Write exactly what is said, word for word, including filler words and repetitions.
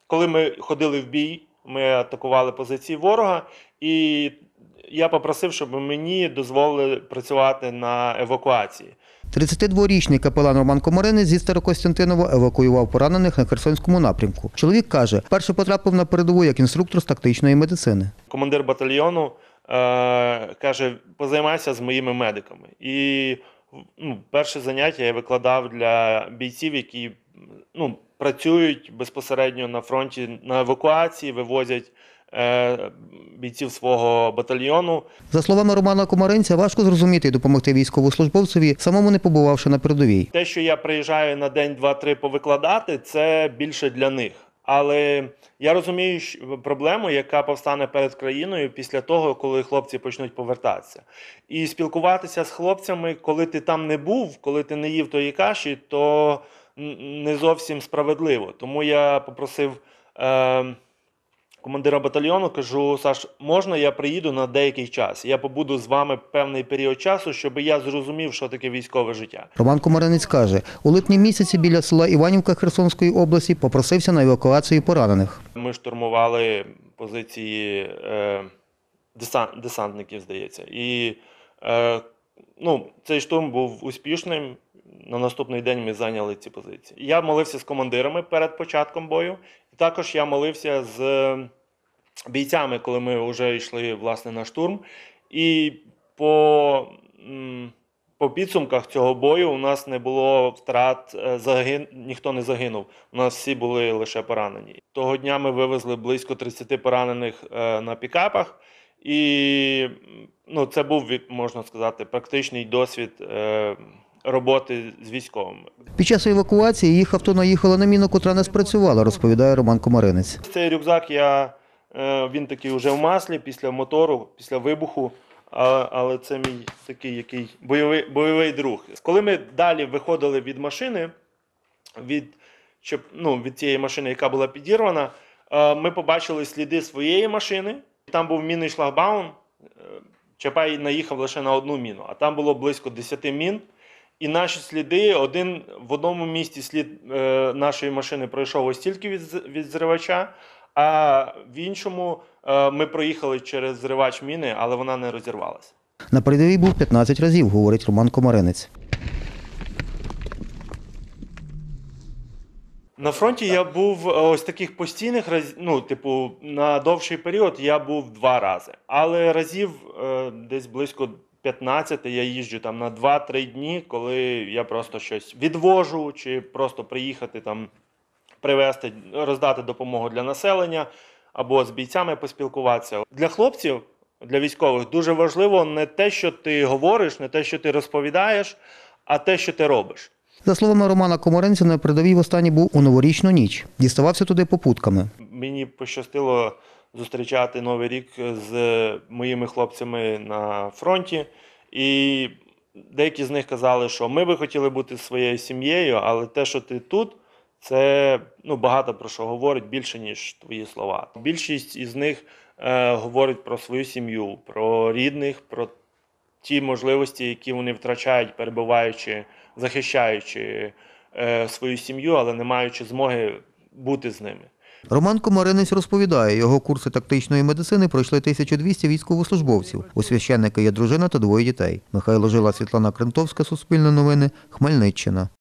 коли ми ходили в бій, ми атакували позиції ворога, і я попросив, щоб мені дозволили працювати на евакуації. тридцятидворічний капелан Роман Комаринець зі Старокостянтинова евакуював поранених на Херсонському напрямку. Чоловік каже, вперше потрапив на передову як інструктор з тактичної медицини. Командир батальйону е, каже, позаймайся з моїми медиками. І ну, перше заняття я викладав для бійців, які ну, працюють безпосередньо на фронті на евакуації, вивозять бійців свого батальйону. За словами Романа Комаринця, важко зрозуміти і допомогти військовослужбовцеві, самому не побувавши на передовій. Те, що я приїжджаю на день, два, три повикладати, це більше для них. Але я розумію проблему, яка повстане перед країною після того, коли хлопці почнуть повертатися. І спілкуватися з хлопцями, коли ти там не був, коли ти не їв тої каші, то не зовсім справедливо. Тому я попросив е командира батальйону, кажу: Саш, можна я приїду на деякий час? Я побуду з вами певний період часу, щоб я зрозумів, що таке військове життя. Роман Комаринець каже, у липні місяці біля села Іванівка Херсонської області попросився на евакуацію поранених. Ми штурмували позиції е, десант, десантників, здається. І е, ну, цей штурм був успішним. На наступний день ми зайняли ці позиції. Я молився з командирами перед початком бою. І також я молився з бійцями, коли ми вже йшли, власне, на штурм. І по, по підсумках цього бою у нас не було втрат, загин... ніхто не загинув. У нас всі були лише поранені. Того дня ми вивезли близько тридцяти поранених на пікапах. І ну, це був, можна сказати, практичний досвід роботи з військовими. Під час евакуації їх авто наїхало на міну, котра не спрацювала, розповідає Роман Комаринець. Цей рюкзак, я, він такий вже в маслі, після мотору, після вибуху, але це мій такий який бойовий, бойовий друг. Коли ми далі виходили від машини, від, ну, від цієї машини, яка була підірвана, ми побачили сліди своєї машини. Там був мінний шлагбаум, Чапай наїхав лише на одну міну, а там було близько десяти мін. І наші сліди, один в одному місці слід е, нашої машини пройшов ось тільки від, від зривача, а в іншому е, ми проїхали через зривач міни, але вона не розірвалася. На передовій був п'ятнадцять разів, говорить Роман Комаринець. На фронті я був ось таких постійних, ну, типу, на довший період я був два рази. Але разів е, десь близько п'ятнадцять я їжджу там на два-три дні, коли я просто щось відвожу, чи просто приїхати там, привезти, роздати допомогу для населення, або з бійцями поспілкуватися. Для хлопців, для військових дуже важливо не те, що ти говориш, не те, що ти розповідаєш, а те, що ти робиш. За словами Романа Комаринця, на передовій востаннє був у новорічну ніч. Діставався туди попутками. Мені пощастило зустрічати Новий рік з моїми хлопцями на фронті. І деякі з них казали, що ми би хотіли бути своєю сім'єю, але те, що ти тут, це ну, багато про що говорить, більше, ніж твої слова. Більшість із них е, говорить про свою сім'ю, про рідних, про ті можливості, які вони втрачають, перебуваючи, захищаючи е, свою сім'ю, але не маючи змоги бути з ними. Роман Комаринець розповідає, його курси тактичної медицини пройшли тисяча двісті військовослужбовців. У священника є дружина та двоє дітей. Михайло Жила, Світлана Крентовська, Суспільне новини, Хмельниччина.